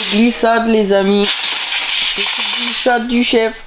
glissade les amis. Petite glissade du chef.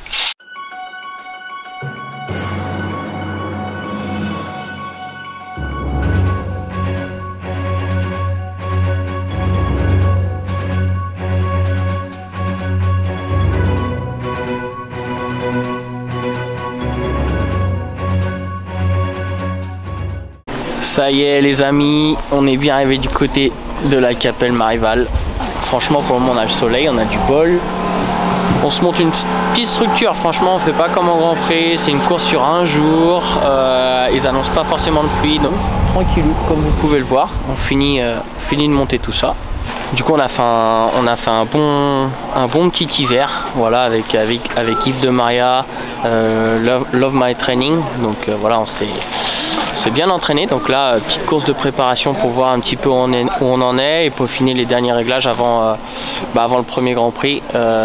Ça y est les amis, on est bien arrivé du côté de la Capelle Marival. Franchement pour le moment on a le soleil, on a du bol. On se monte une petite structure, franchement on fait pas comme en Grand Prix, c'est une course sur un jour. Ils annoncent pas forcément de pluie, donc tranquillou comme vous pouvez le voir. On finit de monter tout ça. Du coup on a fait un bon petit hiver, voilà, avec Yves de Maria, Love My Training. Donc voilà, on s'est bien entraîné. Donc là, petite course de préparation pour voir un petit peu où on en est et peaufiner les derniers réglages avant le premier Grand Prix.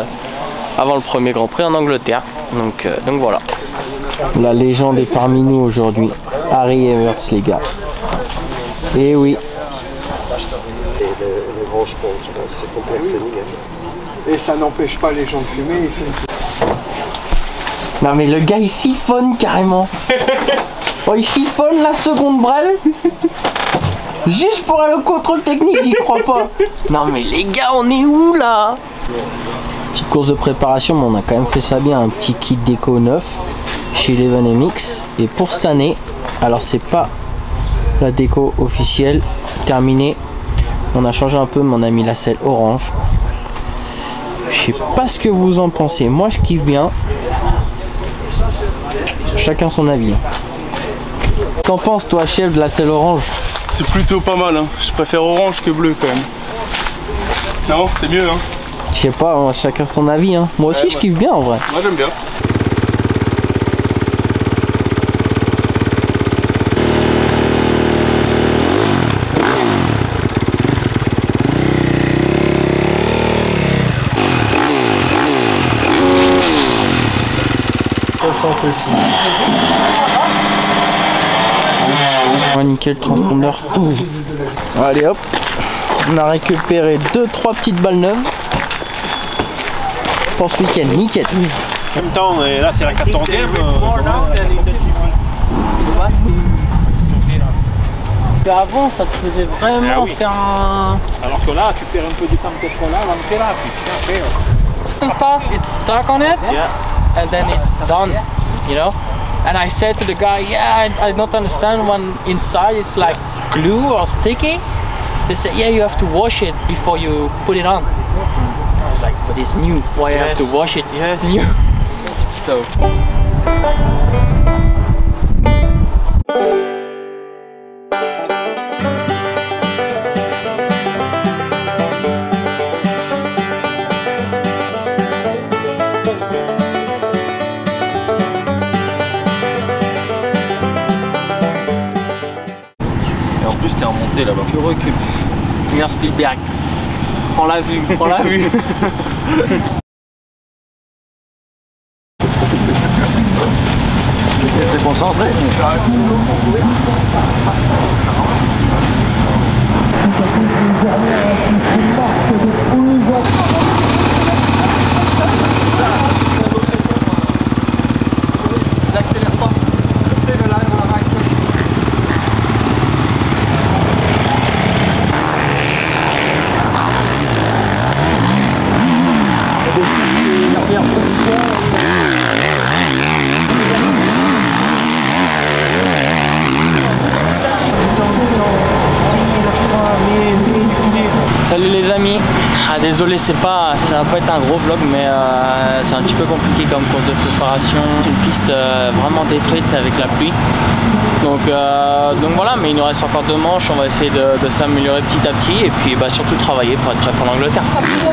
En Angleterre. Donc voilà. La légende est parmi nous aujourd'hui. Harry Evers les gars. Et oui. Les grands sponsors, c'est complètement féminin. Et ça n'empêche pas les gens de fumer, ils fument. Non mais le gars il siphonne carrément. Oh, il siphonne la seconde brelle. Juste pour aller au contrôle technique, j'y crois pas. Non mais les gars, on est où là? Petite course de préparation, mais on a quand même fait ça bien. Un petit kit déco neuf chez Eleven MX. Et pour cette année, alors c'est pas la déco officielle terminée. On a changé un peu, mais on a mis la selle orange. Je sais pas ce que vous en pensez. Moi, je kiffe bien. Chacun son avis. Qu'en penses toi, chef, de la selle orange? C'est plutôt pas mal, hein. Je préfère orange que bleu quand même. Non, c'est mieux, hein. Je sais pas, hein, chacun son avis, hein. Moi aussi, je kiffe bien en vrai. Moi j'aime bien. Ouais, nickel, transpondeur. Allez hop, on a récupéré 2-3 petites balles neuves pour ce week-end, nickel. En même temps, là c'est la 14e. Avant, ça te faisait vraiment faire un... Alors que là, tu perds un peu du temps peut-être là, avant que là, puis après... Stuff, it's stuck on it, and then it's done, you know. And I said to the guy, yeah, I don't understand when inside it's like glue or sticky. They said, yeah, you have to wash it before you put it on. I was like, but it's new. Why I have to wash it? It's new. So. T'es remonté là-bas. Tu recules. Viens Spielberg. Prends la vue, prends la vue. C'est concentré. N'accélère pas. C'est le live, la rail. Salut les amis. Désolé, ça va pas être un gros vlog, mais c'est un petit peu compliqué comme course de préparation. Une piste vraiment détruite avec la pluie. Donc voilà, mais il nous reste encore 2 manches. On va essayer de s'améliorer petit à petit et puis surtout travailler pour être prêt pour l'Angleterre.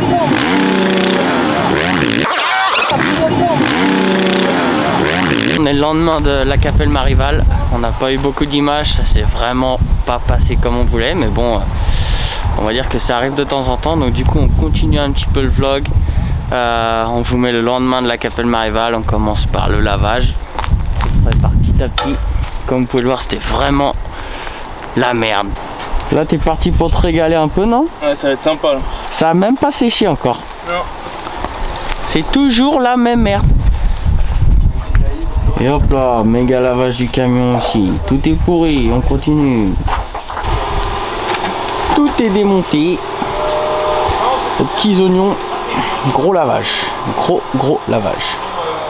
On est le lendemain de la Capelle Marival. On n'a pas eu beaucoup d'images, ça s'est vraiment pas passé comme on voulait, mais bon, on va dire que ça arrive de temps en temps. Donc du coup on continue un petit peu le vlog. On vous met le lendemain de la Capelle Marival. On commence par le lavage. Ça se prépare petit à petit. Comme vous pouvez le voir, c'était vraiment la merde. Là, t'es parti pour te régaler un peu, non? Ouais, ça va être sympa là. Ça a même pas séché encore. Non. C'est toujours la même merde. Et hop là, méga lavage du camion aussi. Tout est pourri, on continue. Tout est démonté. Les petits oignons, gros lavage. Gros lavage.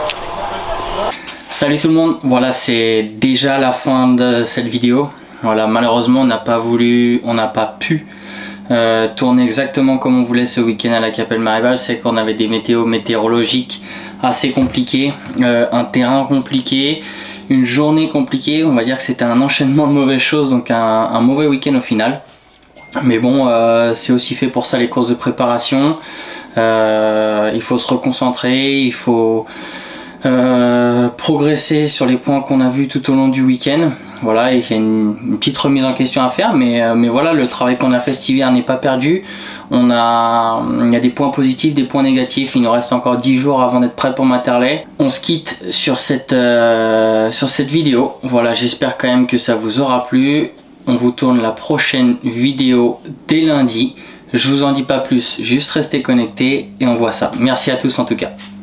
Salut tout le monde, voilà, c'est déjà la fin de cette vidéo. Voilà, malheureusement on n'a pas pu tourner exactement comme on voulait ce week-end à la Capelle Marival. C'est qu'on avait des météorologiques assez compliqués, un terrain compliqué, une journée compliquée. On va dire que c'était un enchaînement de mauvaises choses, donc un mauvais week-end au final. Mais bon, c'est aussi fait pour ça les courses de préparation. Il faut se reconcentrer, il faut progresser sur les points qu'on a vus tout au long du week-end. Voilà, il y a une petite remise en question à faire, mais voilà, le travail qu'on a fait cet hiver n'est pas perdu. Il y a des points positifs, des points négatifs. Il nous reste encore 10 jours avant d'être prêt pour Matterley. On se quitte sur cette vidéo. Voilà, j'espère quand même que ça vous aura plu. On vous tourne la prochaine vidéo dès lundi. Je vous en dis pas plus, juste restez connectés et on voit ça. Merci à tous en tout cas.